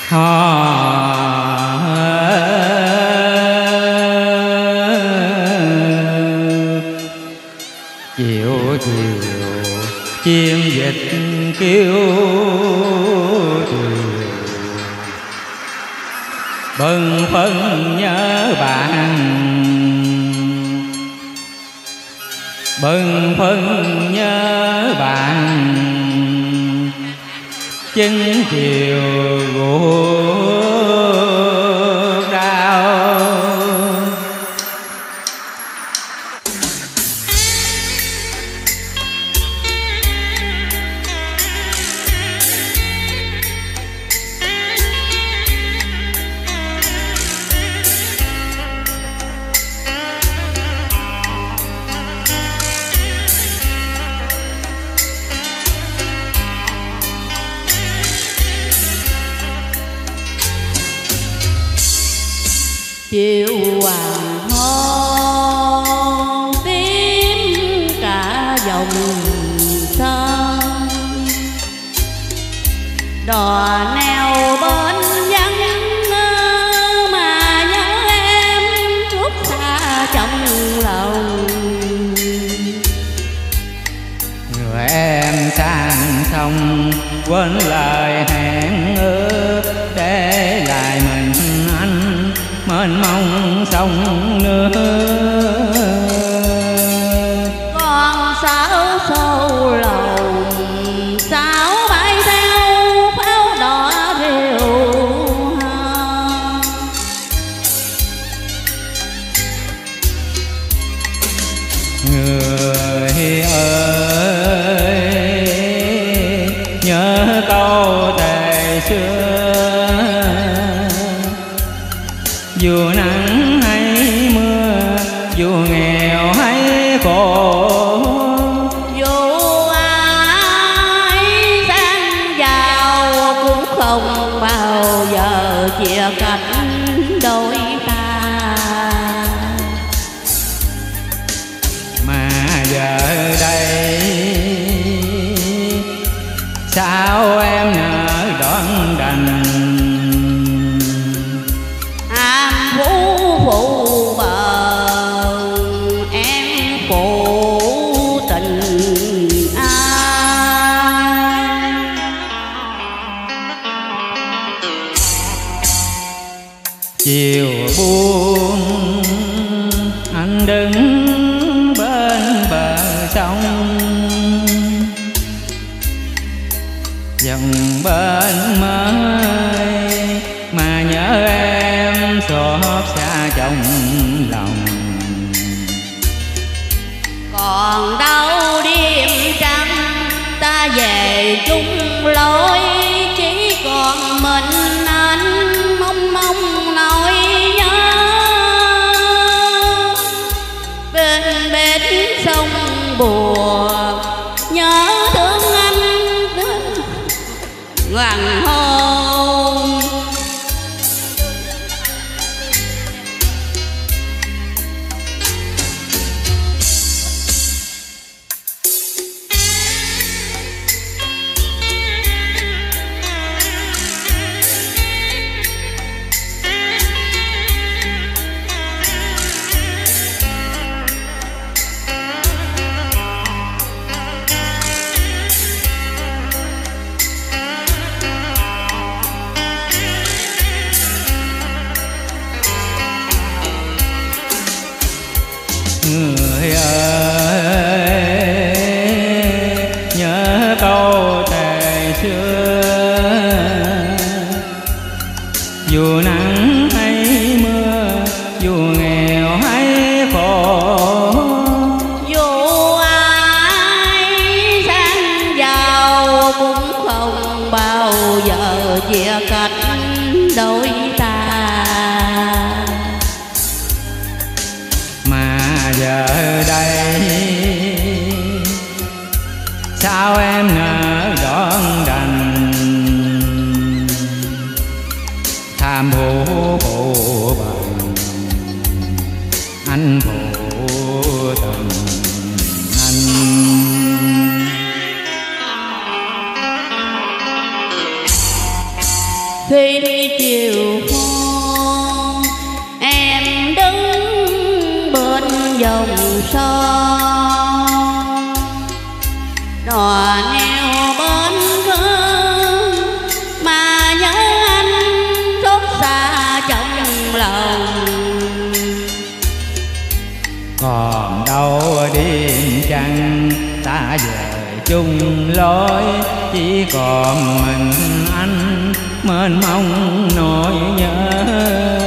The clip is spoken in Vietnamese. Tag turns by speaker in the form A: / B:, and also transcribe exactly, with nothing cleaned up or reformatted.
A: chiều chiều chim dịch kêu chiều bâng phân nhớ bạn bâng phân nhớ bạn chân chiều guốc đau
B: chiều hoàng hôn tím cả dòng sông đò neo bên vắng mà nhớ em khuất xa trong lòng
A: người em sang sông quên lời hẹn ước để lại mình anh mênh mông sông nước
B: con sáo sâu lòng sáo bay theo pháo đỏ rêu hồng
A: người ơi nhớ câu thề xưa dù nắng hay mưa dù nghèo hay khổ
B: dù ai sang giàu cũng không bao giờ chia cánh đôi ta
A: mà giờ đây sao em nỡ đón đành
B: phụ bờ em phụ tình ai
A: chiều buông anh đứng bên bờ sông dòng bên mới mà nhớ em xót xa trong lòng
B: còn đâu đêm trăng ta về chung lối chỉ còn mình anh mong mong nỗi nhớ bên bên sông bùa nhớ thương anh hoàng hôn
A: người ơi nhớ câu thề xưa dù nắng hay mưa dù nghèo hay khổ
B: dù ai sang giàu cũng không bao giờ chia cách đôi ta
A: mà giờ đây sao em nỡ đón đành tham phụ phụ bằng anh phụ tình anh
B: khi chiều phong, em đứng bên dòng sông, đò neo bên khơi mà nhớ anh xót xa trong lòng.
A: Còn đâu đêm trăng ta về chung lối, chỉ còn mình anh mênh mông nỗi nhớ.